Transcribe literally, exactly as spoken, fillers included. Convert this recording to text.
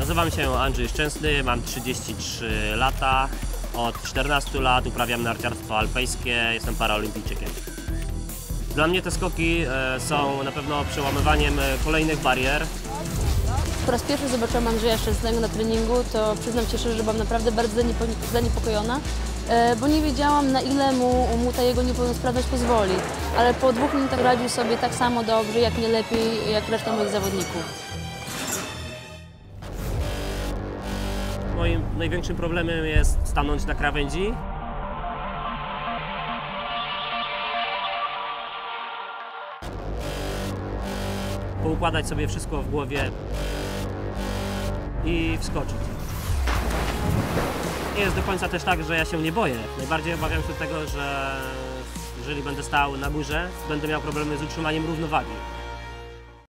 Nazywam się Andrzej Szczęsny, mam trzydzieści trzy lata. Od czternastu lat uprawiam narciarstwo alpejskie, jestem paraolimpijczykiem. Dla mnie te skoki są na pewno przełamywaniem kolejnych barier. Po raz pierwszy zobaczyłam Andrzeja Szczęsnego na treningu, to przyznam się szczerze, że byłam naprawdę bardzo zaniepokojona, bo nie wiedziałam, na ile mu, mu ta jego niepełnosprawność pozwoli. Ale po dwóch minutach radził sobie tak samo dobrze, jak nie lepiej, jak reszta moich zawodników. Moim największym problemem jest stanąć na krawędzi. Poukładać sobie wszystko w głowie i wskoczyć. Nie jest do końca też tak, że ja się nie boję. Najbardziej obawiam się tego, że jeżeli będę stał na górze, będę miał problemy z utrzymaniem równowagi.